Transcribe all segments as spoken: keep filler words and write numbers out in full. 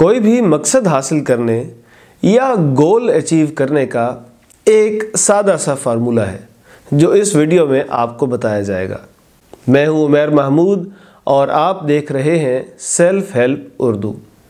کوئی بھی مقصد حاصل کرنے یا گول اچیو کرنے کا ایک سادہ سا فارمولہ ہے جو اس ویڈیو میں آپ کو بتایا جائے گا۔ میں ہوں عمیر محمود اور آپ دیکھ رہے ہیں سیلف ہیلپ اردو۔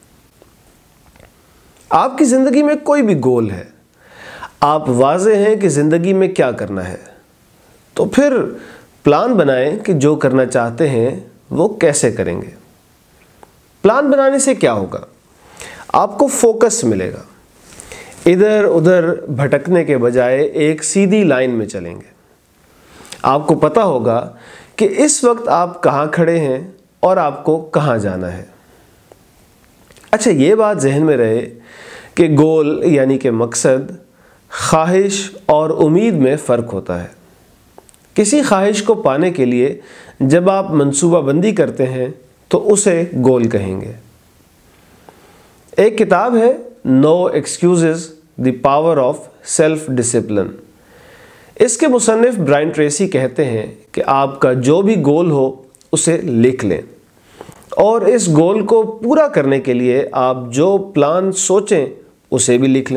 آپ کی زندگی میں کوئی بھی گول ہے، آپ واضح ہیں کہ زندگی میں کیا کرنا ہے، تو پھر پلان بنائیں کہ جو کرنا چاہتے ہیں وہ کیسے کریں گے۔ پلان بنانے سے کیا ہوگا؟ آپ کو فوکس ملے گا، ادھر ادھر بھٹکنے کے بجائے ایک سیدھی لائن میں چلیں گے۔ آپ کو پتہ ہوگا کہ اس وقت آپ کہاں کھڑے ہیں اور آپ کو کہاں جانا ہے۔ اچھا، یہ بات ذہن میں رہے کہ گول یعنی کہ مقصد، خواہش اور امید میں فرق ہوتا ہے۔ کسی خواہش کو پانے کے لیے جب آپ منصوبہ بندی کرتے ہیں تو اسے گول کہیں گے۔ ایک کتاب ہے no excuses the power of self discipline. اس کے مصنف برائن ٹریسی کہتے ہیں کہ آپ کا جو بھی گول ہو اسے لکھ لیں، اور اس گول کو پورا کرنے کے لیے آپ جو پلان سوچیں اسے بھی لکھ لیں۔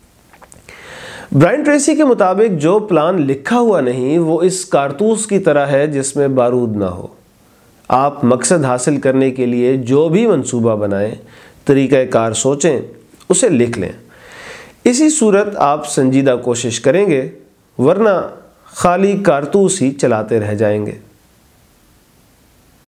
برائن ٹریسی کے مطابق جو پلان لکھا ہوا نہیں وہ اس کارتوس کی طرح ہے جس میں بارود نہ ہو۔ آپ مقصد حاصل کرنے کے لیے جو بھی منصوبہ بنائیں، طریقہ کار سوچیں، اسے لکھ لیں۔ اسی صورت آپ سنجیدہ کوشش کریں گے، ورنہ خالی کارتوس ہی چلاتے رہ جائیں گے۔